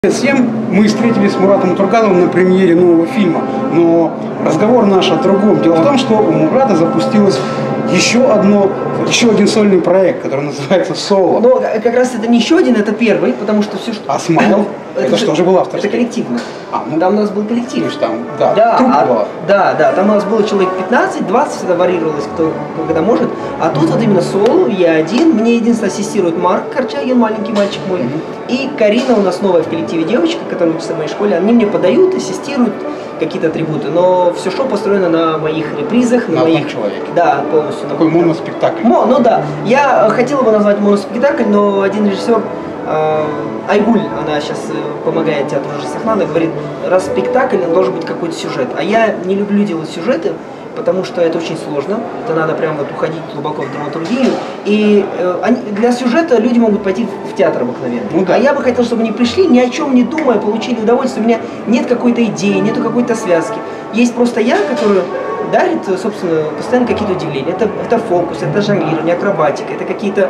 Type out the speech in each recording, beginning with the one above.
Всем мы встретились с Муратом Тургановым на премьере нового фильма, но разговор наш о другом. Дело в том, что у Мурата запустилось еще один сольный проект, который называется «Соло». Но как раз это не еще один, это первый, потому что все, что... А «Смайл» это что же был авторский? Это коллективно. Ну, там у нас был коллектив. Там, труппа была. Да, там у нас было человек 15-20, всегда варьировалось, кто когда может. А тут вот именно соло, я один. Мне единственное ассистирует Марк Корчагин, маленький мальчик мой. И Карина у нас новая в коллективе девочка, которая учится в моей школе. Они мне подают, ассистируют какие-то атрибуты. Но все шоу построено на моих репризах. На моих человеке. Да, полностью. Такой моноспектакль. Ну да. Я хотел его назвать моноспектакль, но один режиссер, Айгуль, она сейчас помогает театру Сахнана, говорит, раз спектакль, должен быть какой-то сюжет. А я не люблю делать сюжеты, потому что это очень сложно. Это надо прям вот уходить глубоко в драматургию. И для сюжета люди могут пойти в театр обыкновенно. Ну, да. А я бы хотел, чтобы они пришли, ни о чем не думая, получили удовольствие. У меня нет какой-то идеи, нету какой-то связки. Есть просто я, который дарит, собственно, постоянно какие-то удивления. Это фокус, это жонглирование, акробатика, это какие-то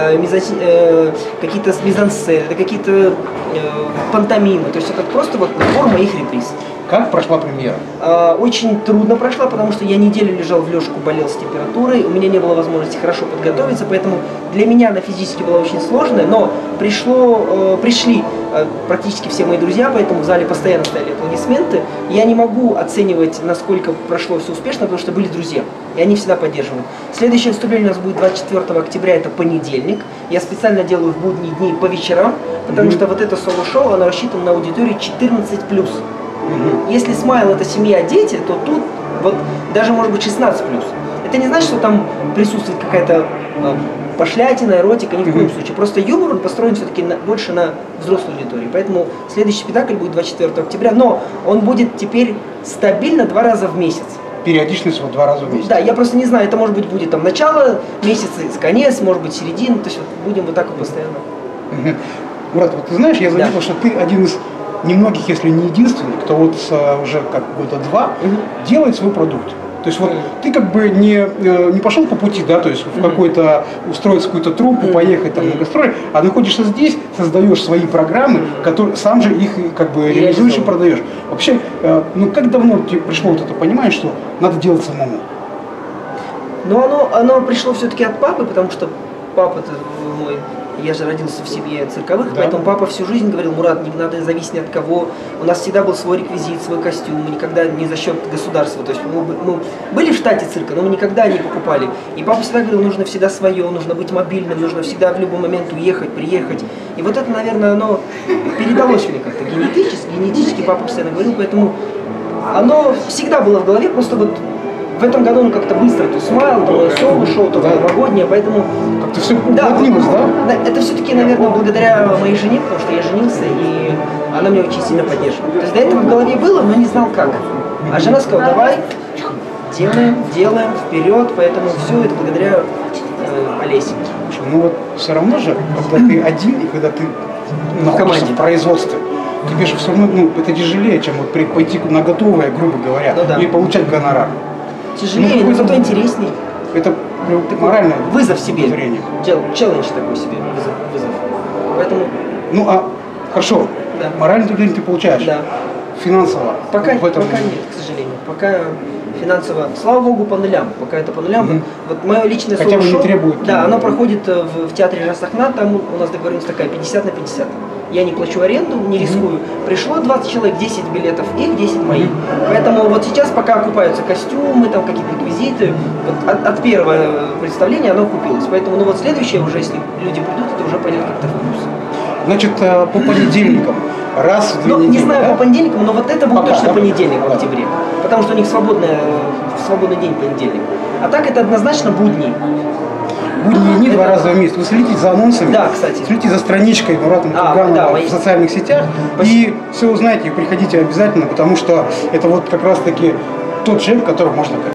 мизансцены, это какие-то пантомимы. То есть это просто вот набор моих реприз. Как прошла премьера? Очень трудно прошла, потому что я неделю лежал в лёжку, болел с температурой, у меня не было возможности хорошо подготовиться, поэтому для меня она физически была очень сложная, но пришли практически все мои друзья, поэтому в зале постоянно стояли аплодисменты. Я не могу оценивать, насколько прошло все успешно, потому что были друзья, и они всегда поддерживают. Следующее выступление у нас будет 24 октября, это понедельник. Я специально делаю в будние дни по вечерам, потому что вот это соло-шоу, оно рассчитано на аудиторию 14+. Если «Смайл» это семья, дети, то тут вот даже может быть 16+. Это не значит, что там присутствует какая-то пошлятина, эротика, ни в коем случае. Просто юмор, он построен все-таки больше на взрослой аудитории. Поэтому следующий спектакль будет 24 октября, но он будет теперь стабильно 2 раза в месяц. Периодичность вот 2 раза в месяц. Да, я просто не знаю, это может быть будет там начало месяца, конец, может быть середина, то есть вот будем вот так вот постоянно. Мурат, вот ты знаешь, я заметил, что ты один из немногих, если не единственный, кто вот уже как года 2 делает свой продукт. То есть вот ты как бы не пошел по пути, да, то есть в какой-то устроить какую-то труппу, поехать там на гастроли, а находишься здесь, создаешь свои программы, которые сам же их как бы реализуешь и продаешь. Вообще, ну как давно тебе пришло вот это понимание, что надо делать самому? Ну оно пришло все-таки от папы, потому что папа-то мой, я же родился в семье цирковых, да. Поэтому папа всю жизнь говорил: Мурат, не надо зависеть ни от кого, у нас всегда был свой реквизит, свой костюм, мы никогда не за счет государства, то есть мы были в штате цирка, но мы никогда не покупали. И папа всегда говорил, нужно всегда свое, нужно быть мобильным, нужно всегда в любой момент уехать, приехать. И вот это, наверное, оно передалось мне как-то генетически папа постоянно говорил, поэтому оно всегда было в голове, просто вот в этом году он как-то быстро, то «Смайл», то соло-шоу, то новогоднее, поэтому... Как-то все уплотнилось, да? Это все-таки, наверное, благодаря моей жене, потому что я женился, и она меня очень сильно поддерживает. То есть до этого в голове было, но не знал как. А жена сказала: давай, делаем, вперед, поэтому все это благодаря Олесе. Ну вот все равно же, когда ты один и когда ты находишься в производстве, тебе же все равно, это тяжелее, чем вот пойти на готовое, грубо говоря, и получать гонорар. Тяжелее, но зато интересней. Это морально вызов себе. Зрение. Челлендж такой себе, вызов. Поэтому... Ну а хорошо, моральное удовлетворение ты получаешь. Да. Финансово. Пока нет, к сожалению. Пока финансово, слава богу, по нулям. Пока это по нулям. Вот мое личное соло-шоу, да, оно проходит в театре Сахнан, там у нас договоренность такая 50 на 50. Я не плачу аренду, не рискую. Пришло 20 человек, 10 билетов их, 10 моих. Поэтому вот сейчас пока окупаются костюмы, там какие-то реквизиты, вот от первого представления оно купилось. Поэтому ну вот следующее уже, если люди придут, это уже пойдет как-то в плюс. Значит, по понедельникам, раз в 2 недели, не знаю, да? по понедельникам, но вот это будет точно понедельник в октябре. Потому что у них свободный день понедельник. А так это однозначно будни. Будние дни 2 раза в месяц. Вы следите за анонсами, да, кстати. Следите за страничкой Мурата Турганова в социальных сетях. И все узнаете, и приходите обязательно, потому что это вот как раз таки тот человек, которого можно